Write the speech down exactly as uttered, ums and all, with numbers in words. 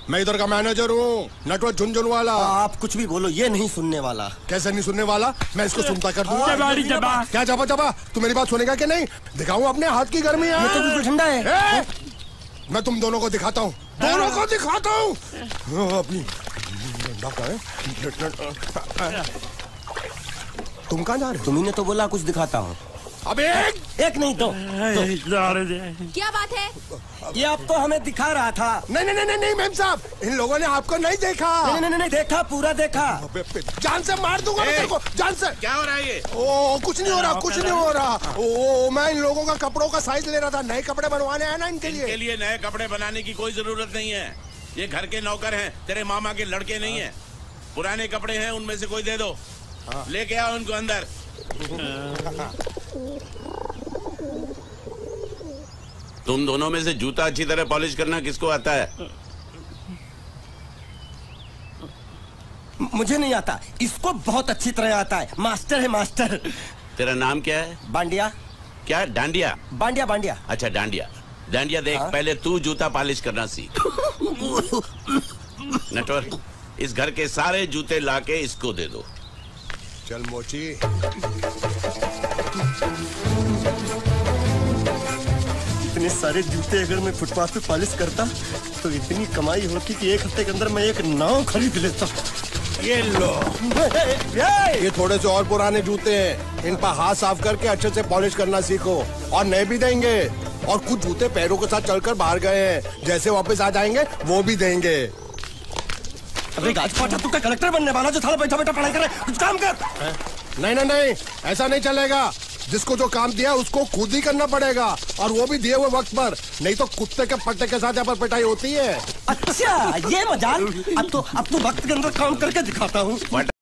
मैं इधर का मैनेजर हूँ, नटवर झुनझुन वाला। आप कुछ भी बोलो, ये नहीं सुनने वाला। कैसे नहीं सुनने वाला? मैं इसको सुनता कर दूंगा। जबा, क्या जबा जबा? तू मेरी बात सुनेगा कि नहीं? दिखाऊं अपने हाथ की गर्मी? ये तो बिल्कुल ठंडा है। मैं तुम दोनों को दिखाता हूँ, दोनों को दिखाता हूँ अपनी। तुम कहाँ जा रहे हो? तुम्ही तो बोला कुछ दिखाता हूँ। अब एक एक नहीं दो, दो। क्या बात है? ये आपको हमें दिखा रहा था। नहीं नहीं नहीं नहीं मैम साहब, इन लोगों ने आपको नहीं देखा। नहीं नहीं नहीं देखा, पूरा देखा। जान से मार दूंगा मैं तेरे को, जान से। क्या हो रहा है ये? ओ कुछ नहीं हो रहा, कुछ नहीं हो रहा। ओ मैं इन लोगों का कपड़ों का साइज ले रहा था, नए कपड़े बनवाने आए ना इनके लिए। इनके लिए नए कपड़े बनाने की कोई जरूरत नहीं है, ये घर के नौकर हैं, तेरे मामा के लड़के नहीं हैं। पुराने कपड़े हैं, उनमें से कोई दे दो। लेके आओ उनको अंदर। तुम दोनों में से जूता अच्छी तरह पॉलिश करना किसको आता है? मुझे नहीं आता, इसको बहुत अच्छी तरह आता है। मास्टर है मास्टर। तेरा नाम क्या है? बांडिया। क्या? डांडिया? बांडिया बांडिया। अच्छा डांडिया। डांडिया देख, हाँ? पहले तू जूता पॉलिश करना सीख। नटवर, इस घर के सारे जूते लाके इसको दे दो। चल मोची। इतने सारे जूते अगर मैं फुटपाथ पे पॉलिश करता तो इतनी कमाई होती कि एक हफ्ते के अंदर मैं एक नाव खरीद लेता। ये लो, ये थोड़े से और पुराने जूते हैं, इन पर हाथ साफ करके अच्छे से पॉलिश करना सीखो। और नए भी देंगे, और कुछ जूते पैरों के साथ चलकर बाहर गए हैं, जैसे वापस आ जाएंगे वो भी देंगे। अरे राजपाल, तू क्या कलेक्टर बनने वाला जो थाला बैठा बैठा पढ़ाई करे? कुछ काम कर। नहीं नहीं नहीं, ऐसा नहीं चलेगा। जिसको जो काम दिया उसको खुद ही करना पड़ेगा, और वो भी दिए हुए वक्त पर, नहीं तो कुत्ते के पट्टे के साथ यहाँ पर पिटाई होती है। अच्छा ये मजाल। अब तो अब तो वक्त के अंदर काम करके दिखाता हूँ।